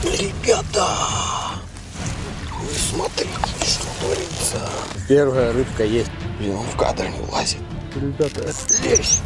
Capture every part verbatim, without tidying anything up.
Ребята, вы смотрите, что творится. Первая рыбка есть. Блин, он в кадр не влазит. Ребята, лезь.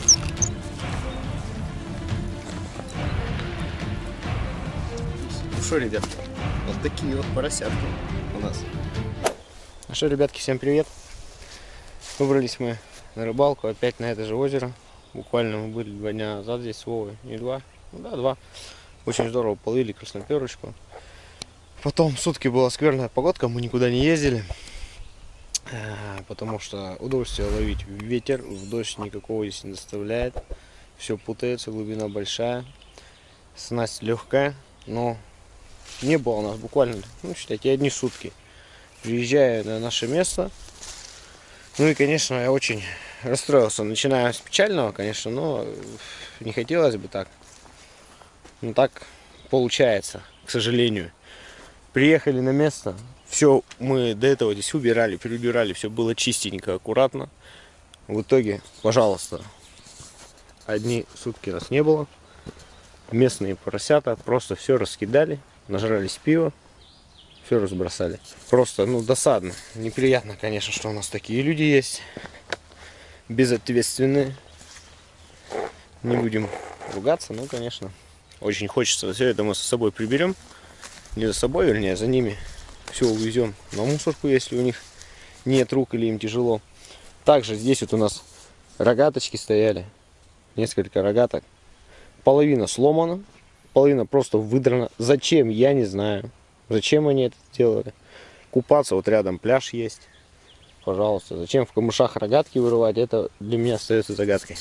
Ну что, ребят, вот такие вот поросятки у нас. Ну что, ребятки, всем привет. Выбрались мы на рыбалку опять на это же озеро. Буквально мы были два дня назад здесь с Вовой. Не два, ну да, два. Очень здорово половили красноперочку. Потом сутки была скверная погодка, мы никуда не ездили. Потому что удовольствие ловить ветер, в дождь никакого здесь не доставляет. Все путается, глубина большая. Снасть легкая, но не было у нас буквально, ну считайте, одни сутки. Приезжаю на наше место. Ну и, конечно, я очень расстроился. Начиная с печального, конечно, но не хотелось бы так. Но так получается, к сожалению. Приехали на место. Все мы до этого здесь убирали, переубирали. Все было чистенько, аккуратно. В итоге, пожалуйста, одни сутки нас не было. Местные поросята просто все раскидали. Нажрались пива. Все разбросали. Просто, ну, досадно. Неприятно, конечно, что у нас такие люди есть. Безответственные. Не будем ругаться, но, конечно, очень хочется. Все это мы со собой приберем. Не за собой, вернее, за ними. Все увезем на мусорку, если у них нет рук или им тяжело. Также здесь вот у нас рогаточки стояли. Несколько рогаток. Половина сломана. Половина просто выдрана. Зачем, я не знаю. Зачем они это сделали? Купаться, вот рядом пляж есть. Пожалуйста. Зачем в камышах рогатки вырывать? Это для меня остается загадкой.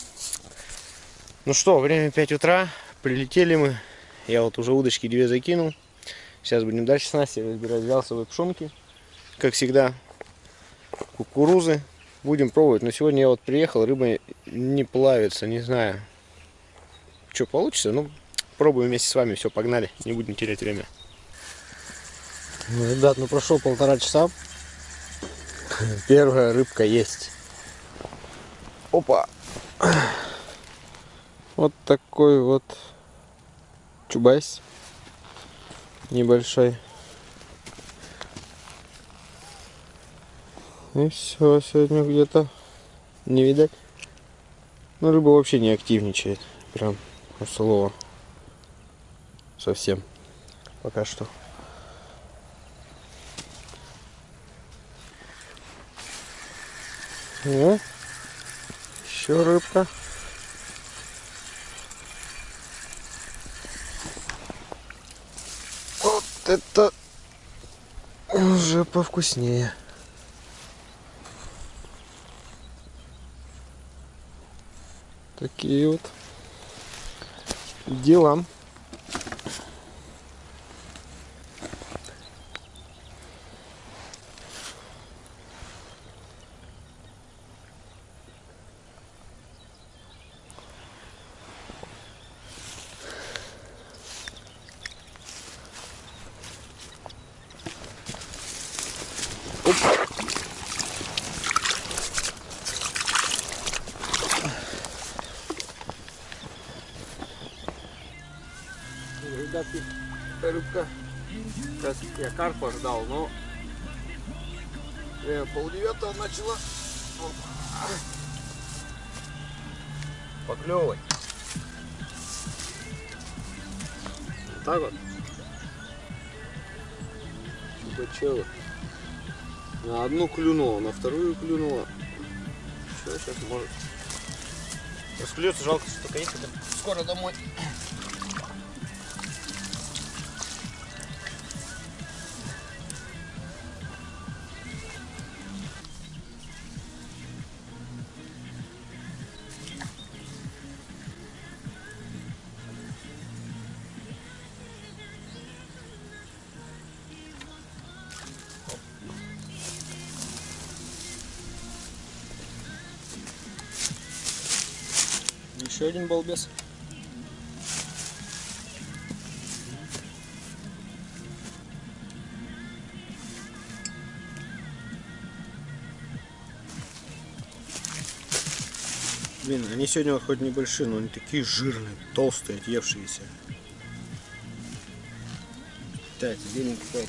Ну что, время пять утра. Прилетели мы. Я вот уже удочки две закинул. Сейчас будем дальше с Настей разбирать вялсовые пшенки. Как всегда, кукурузы. Будем пробовать. Но сегодня я вот приехал, рыба не плавится, не знаю. Что получится? Ну, пробуем вместе с вами. Все, погнали. Не будем терять время. Ну, ребят, ну прошло полтора часа. Первая рыбка есть. Опа! Вот такой вот чубайс. Небольшой. И все, сегодня где-то не видать. Ну, рыба вообще не активничает. Прям от слова. Совсем. Пока что. Ну, еще рыбка. Вот это уже повкуснее. Такие вот дела. Ребятки, рыбка. Сейчас я карпа ждал, но время полдевятого начала поклевывать. Вот так вот. Чубачева. На одну клюнула, на вторую клюнула. Все, сейчас может расклюется, жалко, что только есть. Скоро домой. Еще один балбес. Блин, они сегодня вот хоть небольшие, но они такие жирные, толстые, отъевшиеся. считается, беленький какой-то.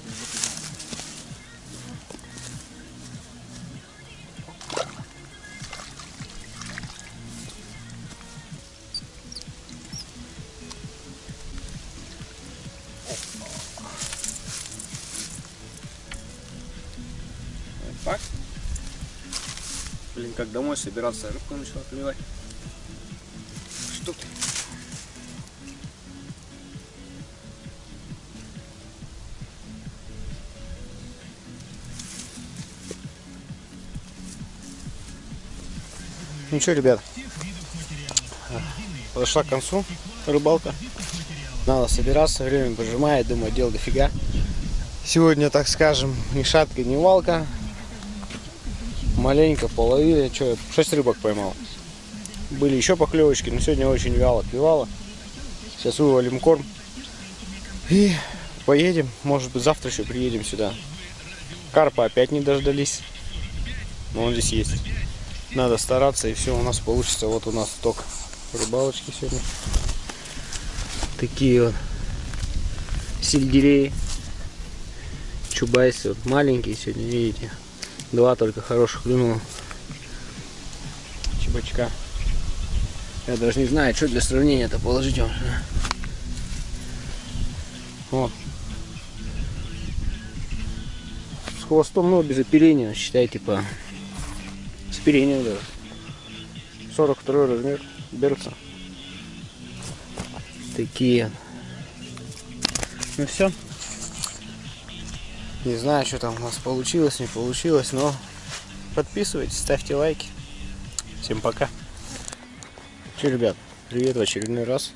Так. Блин, как домой собираться, рыбку начала клевать. Что ты? Ну что, ребят, подошла к концу рыбалка. Надо собираться, время поджимает, думаю, дел дофига. Сегодня, так скажем, ни шатка, ни валка. Маленько половили, что, шесть рыбок поймал. Были еще поклевочки, но сегодня очень вяло клевало. Сейчас вывалим корм и поедем. Может быть, завтра еще приедем сюда. Карпа опять не дождались, но он здесь есть. Надо стараться, и все у нас получится. Вот у нас сток рыбалочки сегодня. Такие вот сельдереи, чубайсы, вот маленькие сегодня, видите. Два только хороших клюнуло. Чебачка. Я даже не знаю, что для сравнения-то положить вам. Вот. С хвостом, но без оперения, считайте, по с оперением даже. сорок второй размер берутся. Такие. Ну все. Не знаю, что там у нас получилось, не получилось, но подписывайтесь, ставьте лайки. Всем пока. Че, ребят, привет в очередной раз.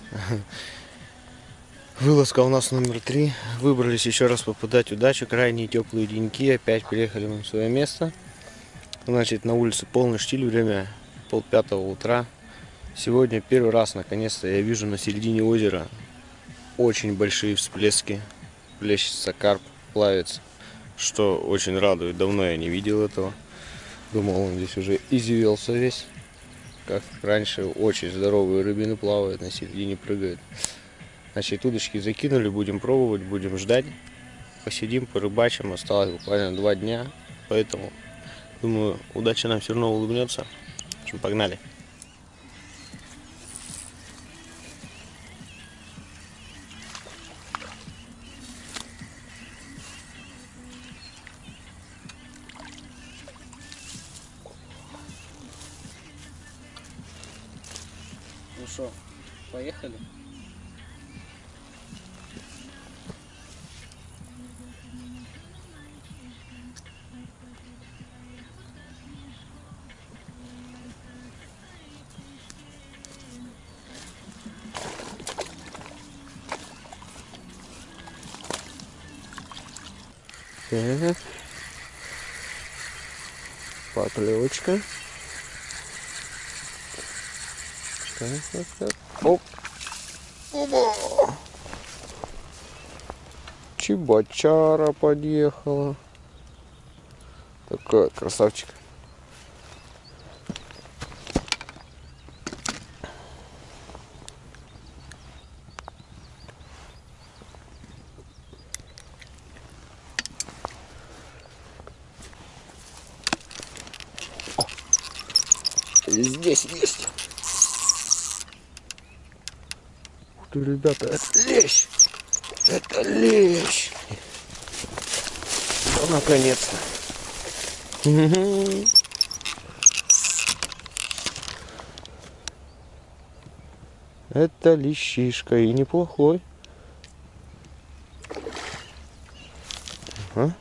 Вылазка у нас номер три. Выбрались еще раз попадать удачу. Крайние теплые деньки. Опять приехали мы в свое место. Значит, на улице полный штиль. Время полпятого утра. Сегодня первый раз, наконец-то, я вижу на середине озера очень большие всплески. Плещется карп, плавится. Что очень радует. Давно я не видел этого. Думал, он здесь уже извелся весь. Как раньше, очень здоровые рыбины плавают, на середине прыгают. Значит, удочки закинули, будем пробовать, будем ждать. Посидим, порыбачим. Осталось буквально два дня. Поэтому, думаю, удача нам все равно улыбнется. В общем, погнали. Ну что, поехали? Так. Поклевочка. Так, так, так. Оп. Оба. Чебачара подъехала. Такой красавчик. Здесь есть. Ух ты, ребята, это лещ. Это лещ. Ну, наконец-то. Это лещишка и неплохой. Ага.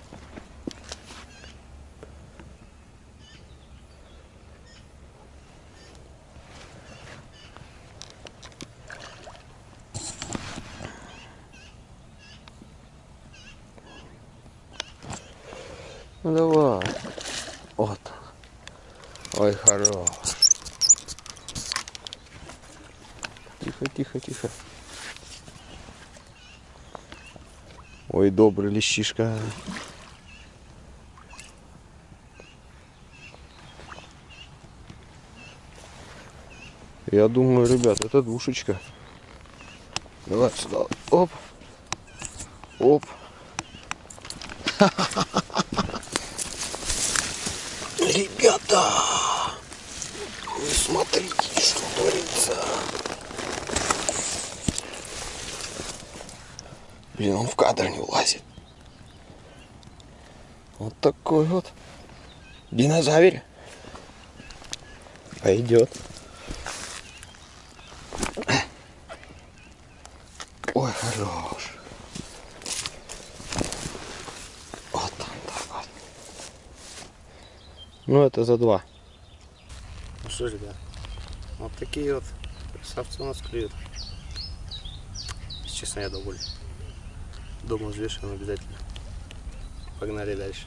Ну давай. Вот. Ой, хорош. Тихо, тихо, тихо. Ой, добрый лещишка. Я думаю, ребят, это душечка. Давай сюда. Оп. Оп. Ребята, вы смотрите, что творится. Блин, он в кадр не влазит. Вот такой вот динозавр. Пойдет. Ой, хорош. Вот он такой. Ну это за два. Ну что, ребят, вот такие вот красавцы у нас клюют. Если честно, я доволен. Дома взвешиваем обязательно. Погнали дальше.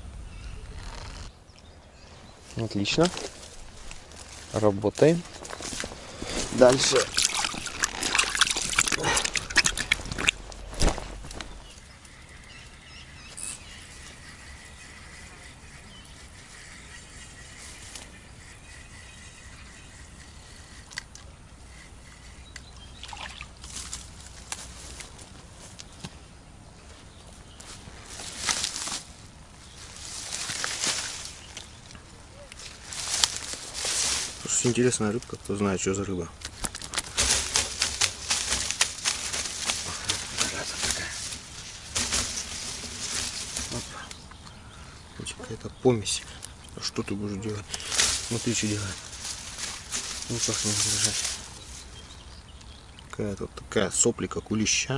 Отлично. Работаем. Дальше. Слушай, интересная рыбка, кто знает, что за рыба. Какая-то помесь. А что ты будешь делать? Смотри, что делать. Ну как не держать. Какая-то вот такая сопли, как у леща.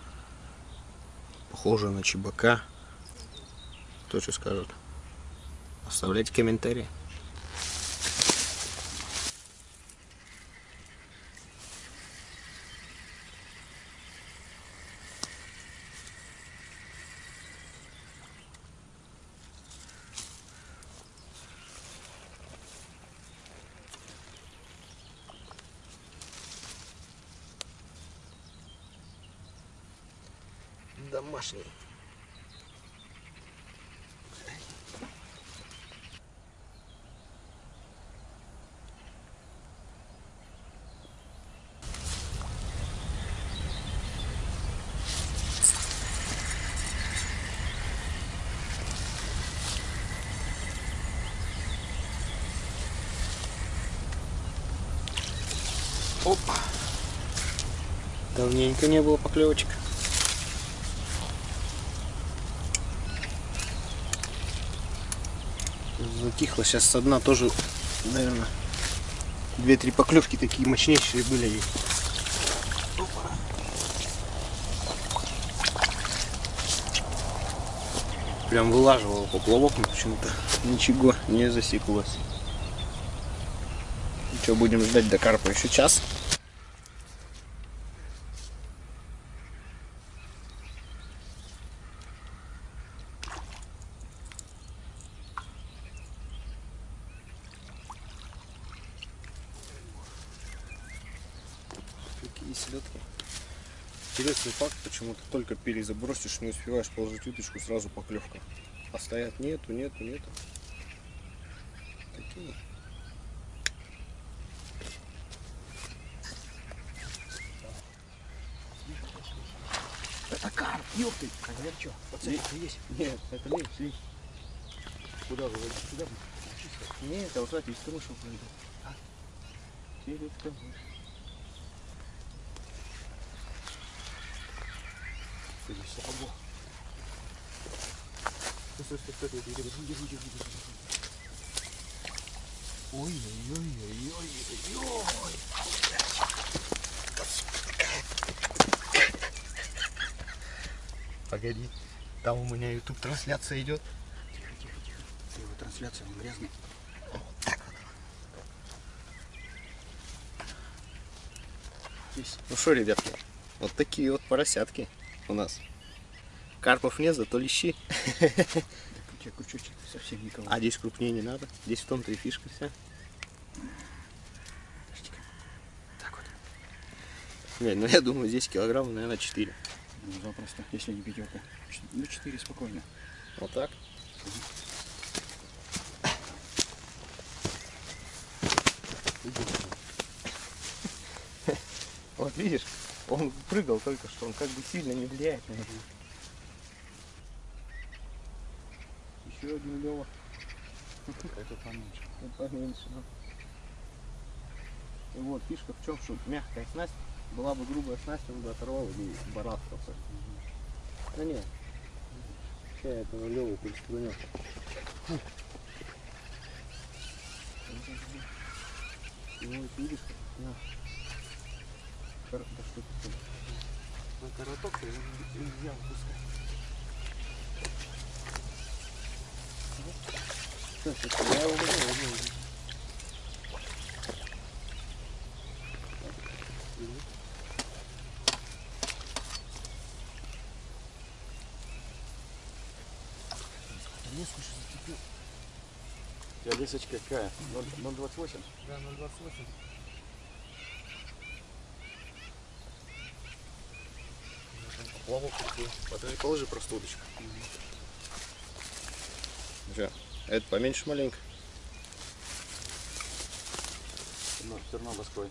Похожа на чебака. Кто что скажет? Оставляйте комментарии. Домашний. Опа. Давненько не было поклевочек. Затихло. Сейчас со дна тоже, наверное, две-три поклевки такие мощнейшие были. Прям вылаживал поплавок, но почему-то ничего не засеклось. Что, будем ждать до карпа еще час? Какие селедки. Интересный факт, почему-то только перезабросишь, не успеваешь положить уточку, сразу поклевка. А стоят нету, нету, нету. Такие. Это карп, ёпты! А я что? Пацаны, ты есть? Нет, это лень, лень. Куда вы? Сюда? Нет, а вот смотрите, из крыши пройду. А? Селедка выше. Стой, слабо. Стой, стой, стой, держи, держи, держи, держи. Ой-ой-ой-ой-ой-ой. Погоди, там у меня YouTube трансляция идет. Тихо, тихо, тихо. Его трансляция, он грязный. Вот так вот. Здесь. Ну что, ребятки, вот такие вот поросятки у нас. Карпов нет, зато лещи. Так у тебя крючочек совсем никого. А здесь крупнее не надо. Здесь в том-то и фишка вся. Так вот. Не, ну я думаю, здесь килограмм, наверное, четыре. Ну, запросто, если не пятерка. Ну, четыре спокойно. Вот так. Вот видишь, он прыгал только что, он как бы сильно не влияет на него. Еще один Лева. Это поменьше. Это поменьше, да. И вот фишка в чем, что мягкая снасть, была бы грубая снасть, он бы оторвал и барахтался. Да нет. Сейчас я этого Леву приструню. Ну вот видишь, на. Да что ты там? На короток нельзя выпускать. Сейчас, я его возьму. Леску сейчас зацепил. У тебя лесочка какая? ноль двадцать восемь? Да, ноль двадцать восемь. Плавок такой. Подожди, положи просто удочку. Че, это поменьше маленько. Ну, тернобоской.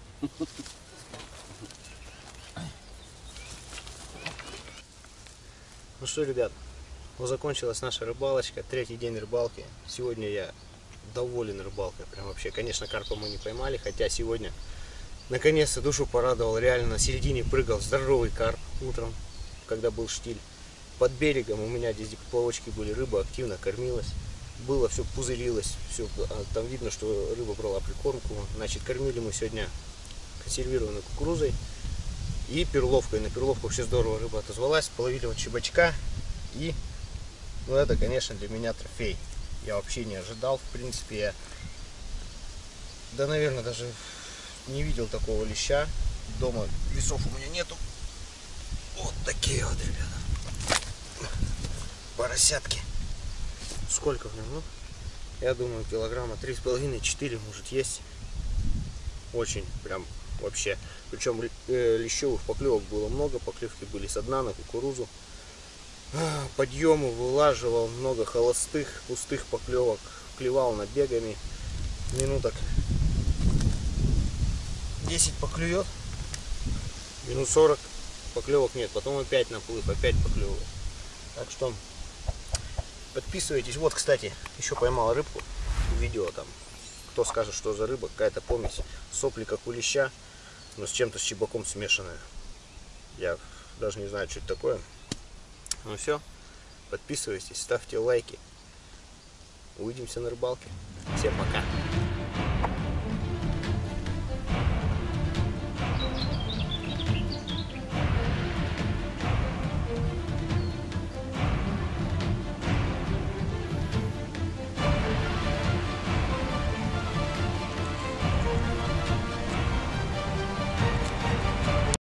Ну что, ребят, вот закончилась наша рыбалочка, третий день рыбалки. Сегодня я доволен рыбалкой, прям вообще. Конечно, карпа мы не поймали, хотя сегодня наконец-то душу порадовал. Реально на середине прыгал здоровый карп утром, когда был штиль. Под берегом у меня здесь поплавочки были, рыба активно кормилась. Было все пузырилось, все, там видно, что рыба брала прикормку. Значит, кормили мы сегодня консервированной кукурузой и перловкой. На перловку вообще здорово рыба отозвалась. Половили вот щебачка. И, ну, это, конечно, для меня трофей. Я вообще не ожидал, в принципе, я, да, наверное, даже не видел такого леща. Дома весов у меня нету. Вот такие вот, ребята, поросятки. Сколько в нем? Ну, я думаю, килограмма три с половиной — четыре может есть. Очень прям вообще. Причем э, лещевых поклевок было много. Поклевки были со дна на кукурузу. Подъемы вылаживал, много холостых, пустых поклевок. Клевал набегами. Минуток десять поклюет. Минут сорок поклевок нет. Потом опять наплыв, опять поклевывает. Так что подписывайтесь. Вот, кстати, еще поймал рыбку. Видео там. Кто скажет, что за рыба? Какая-то помесь. Сопли как у леща, но с чем-то с чебаком смешанная. Я даже не знаю, что это такое. Ну все. Подписывайтесь, ставьте лайки. Увидимся на рыбалке. Всем пока.